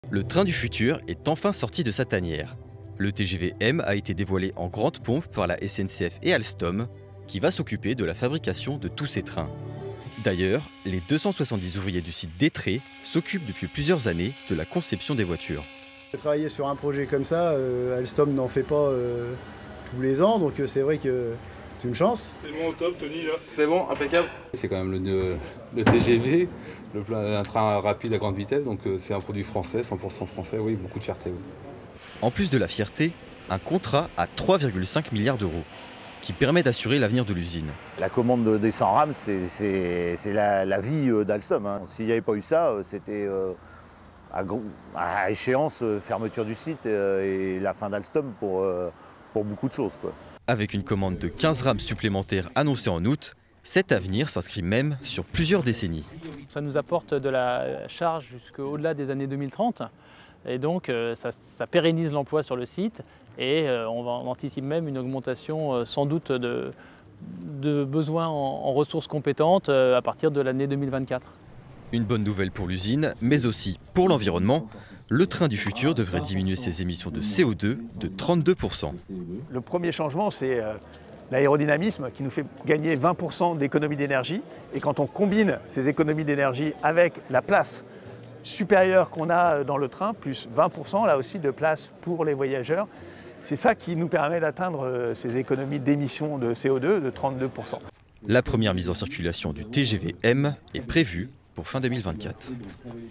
Le train du futur est enfin sorti de sa tanière. Le TGV M a été dévoilé en grande pompe par la SNCF et Alstom, qui va s'occuper de la fabrication de tous ces trains. D'ailleurs, les 270 ouvriers du site d'Étré s'occupent depuis plusieurs années de la conception des voitures. Travailler sur un projet comme ça, Alstom n'en fait pas tous les ans, donc c'est vrai que c'est une chance. C'est bon au top, Tony, là. C'est bon, impeccable. C'est quand même le TGV, un train rapide à grande vitesse, donc c'est un produit français, 100% français, oui, beaucoup de fierté. Oui. En plus de la fierté, un contrat à 3,5 milliards d'euros, qui permet d'assurer l'avenir de l'usine. La commande des 100 rames, c'est la vie d'Alstom. Hein. S'il n'y avait pas eu ça, c'était à échéance fermeture du site et la fin d'Alstom pour beaucoup de choses, quoi. Avec une commande de 15 rames supplémentaires annoncée en août, cet avenir s'inscrit même sur plusieurs décennies. Ça nous apporte de la charge jusqu'au-delà des années 2030 et donc ça pérennise l'emploi sur le site et on anticipe même une augmentation sans doute de besoins en ressources compétentes à partir de l'année 2024. Une bonne nouvelle pour l'usine, mais aussi pour l'environnement. Le train du futur devrait diminuer ses émissions de CO2 de 32%. Le premier changement, c'est l'aérodynamisme qui nous fait gagner 20% d'économie d'énergie. Et quand on combine ces économies d'énergie avec la place supérieure qu'on a dans le train, plus 20% là aussi de place pour les voyageurs, c'est ça qui nous permet d'atteindre ces économies d'émissions de CO2 de 32%. La première mise en circulation du TGV M est prévue pour fin 2024.